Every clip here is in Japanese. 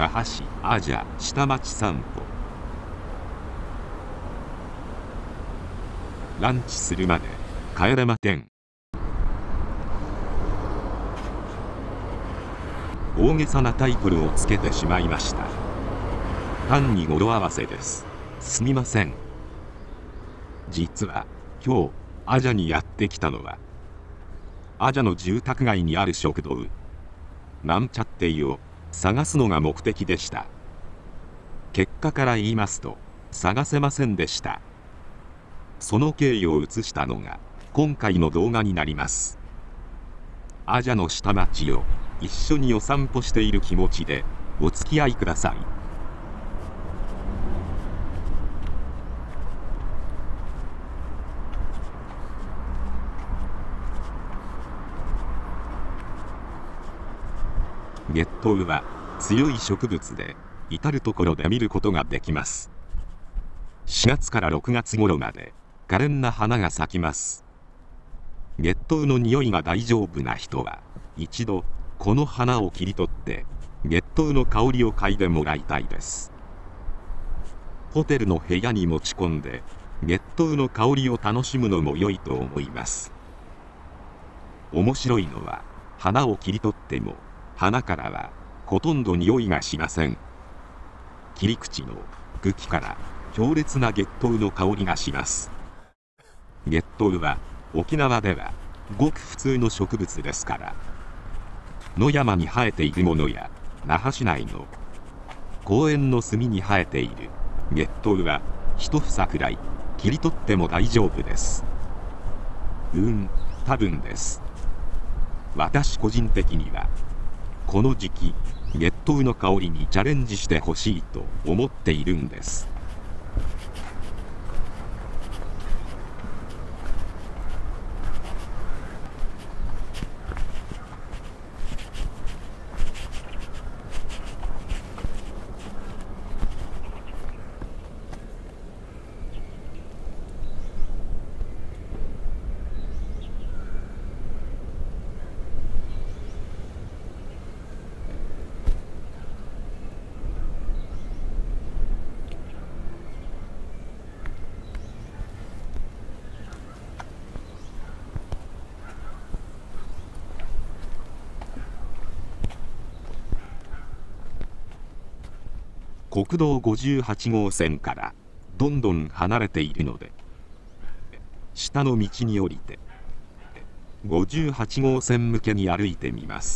那覇市アジャ下町散歩。ランチするまで帰れません。大げさなタイトルをつけてしまいました。単に語呂合わせです。すみません。実は今日アジャにやってきたのはアジャの住宅街にある食堂なんちゃっていを探すのが目的でした。結果から言いますと探せませんでした。その経緯を映したのが今回の動画になります。アジャの下町を一緒にお散歩している気持ちでお付き合いください。月桃は強い植物で至る所で見ることができます。4月から6月頃まで可憐な花が咲きます。月桃の匂いが大丈夫な人は一度この花を切り取って月桃の香りを嗅いでもらいたいです。ホテルの部屋に持ち込んで月桃の香りを楽しむのも良いと思います。面白いのは花を切り取っても花からはほとんど匂いがしません。切り口の茎から強烈な月桃の香りがします。月桃は沖縄ではごく普通の植物ですから、野山に生えているものや那覇市内の公園の隅に生えている月桃は一房くらい切り取っても大丈夫です。多分です。私個人的にはこの時期月桃の香りにチャレンジしてほしいと思っているんです。国道58号線からどんどん離れているので下の道に降りて58号線向けに歩いてみます。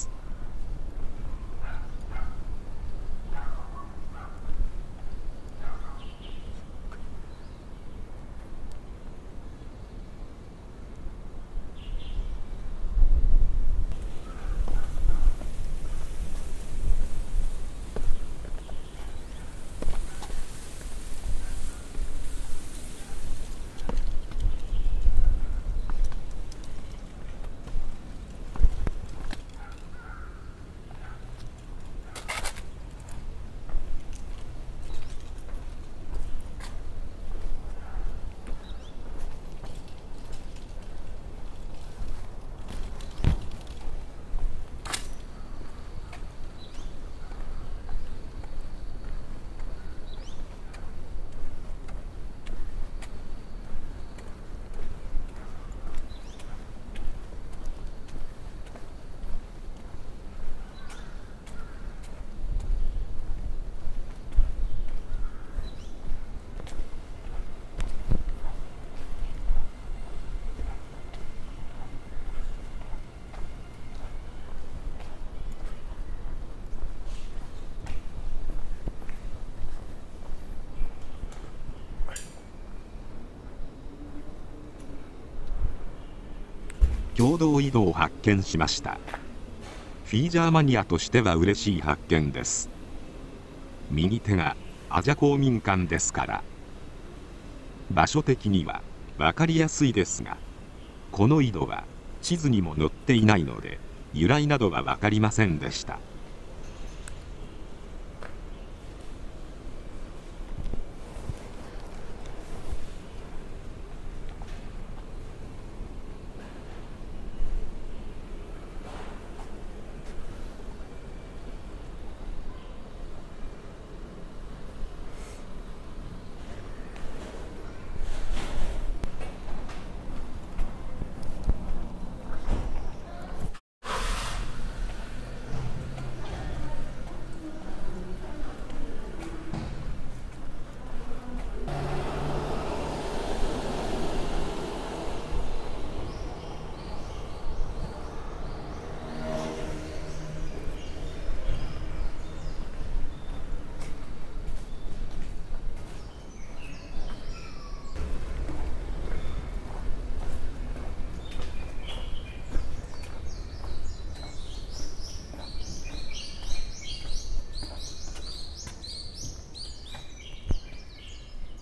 共同移動を発見しました。フィージャーマニアとしては嬉しい発見です。右手がアジャ公民館ですから場所的には分かりやすいですが、この井戸は地図にも載っていないので由来などは分かりませんでした。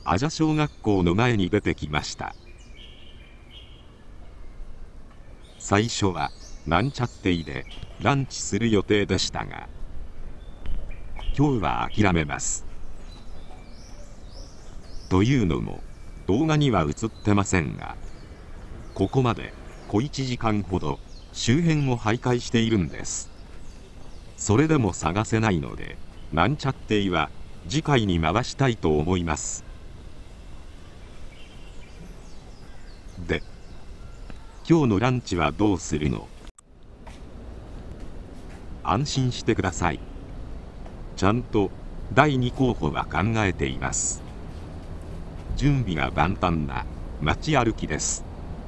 阿謝小学校の前に出てきました。最初はなんちゃっていでランチする予定でしたが、今日は諦めます。というのも動画には映ってませんが、ここまで小1時間ほど周辺を徘徊しているんです。それでも探せないので、なんちゃっていは次回に回したいと思います。で、今日のランチはどうするの？安心してください。ちゃんと第2候補は考えています。準備が万端な街歩きです。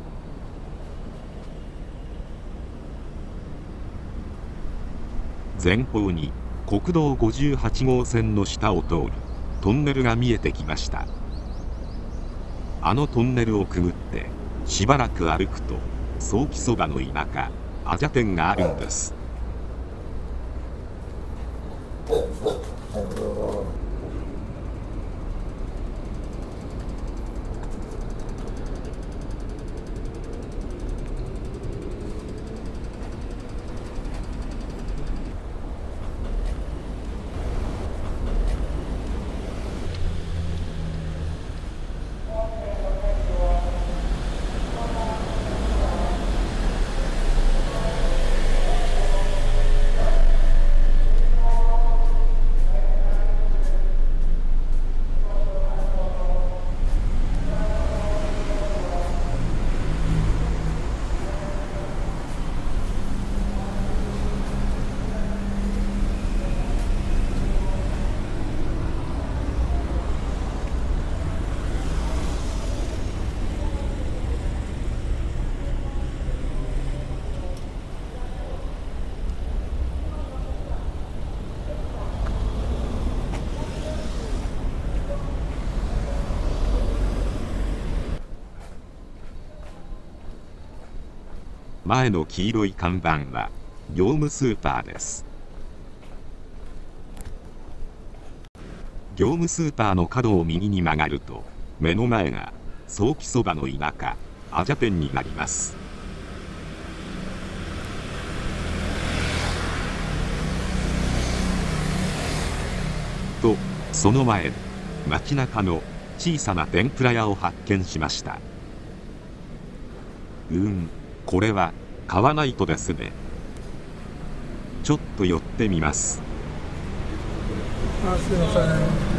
前方に国道58号線の下を通るトンネルが見えてきました。あのトンネルをくぐってしばらく歩くと、ソーキそばの田舎阿謝店があるんです。前の黄色い看板は業務スーパーです。業務スーパーの角を右に曲がると、目の前がソーキそばの田舎阿謝店になります。とその前に街中の小さな天ぷら屋を発見しました。これは買わないとですね。ちょっと寄ってみます。 すいません。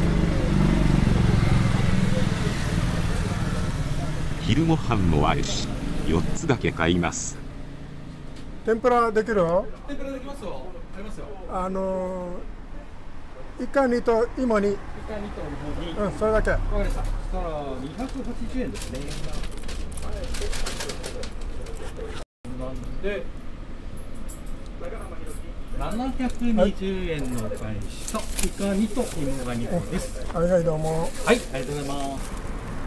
昼ご飯もあるし、4つだけ買います。 天ぷらできる？ 天ぷらできますよ。ありますよ。 イカ2と芋に。 イカ2と芋に。 それだけ。 わかりました。そしたら280円ですね。なんで720円のお返しとイカ2と芋が2個です。 はい、どうも。 はい、ありがとうございます。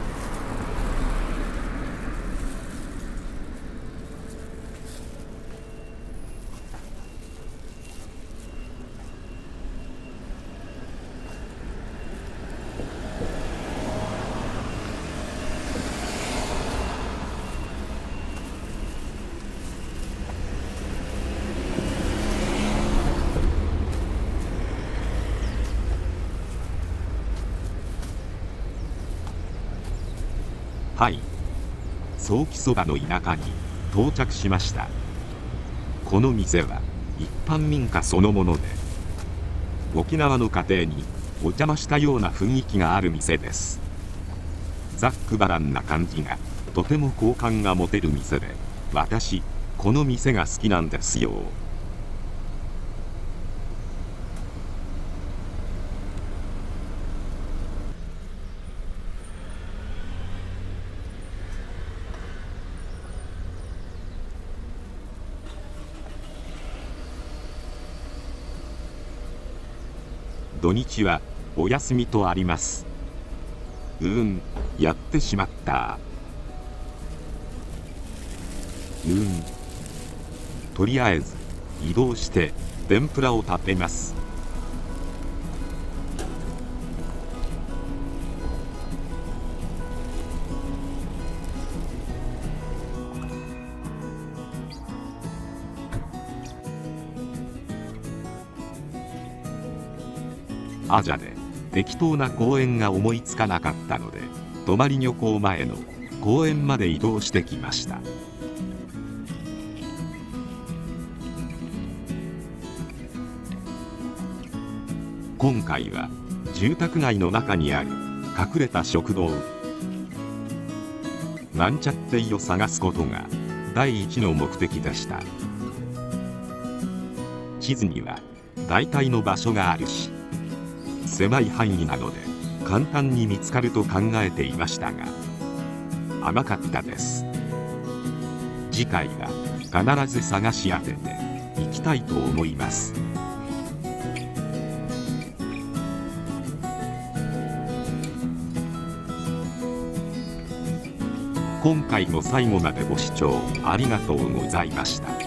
はい、ソーキそばの田舎に到着しました。この店は一般民家そのもので、沖縄の家庭にお邪魔したような雰囲気がある店です。ざっくばらんな感じがとても好感が持てる店で、私この店が好きなんですよ。土日はお休みとあります。やってしまった。とりあえず移動して天ぷらを食べます。 アジャで適当な公園が思いつかなかったので、泊漁港前の公園まで移動してきました。今回は住宅街の中にある隠れた食堂なんちゃっていを探すことが第一の目的でした。地図には大体の場所があるし、狭い範囲なので簡単に見つかると考えていましたが、甘かったです。次回は必ず探し当てていきたいと思います。今回も最後までご視聴ありがとうございました。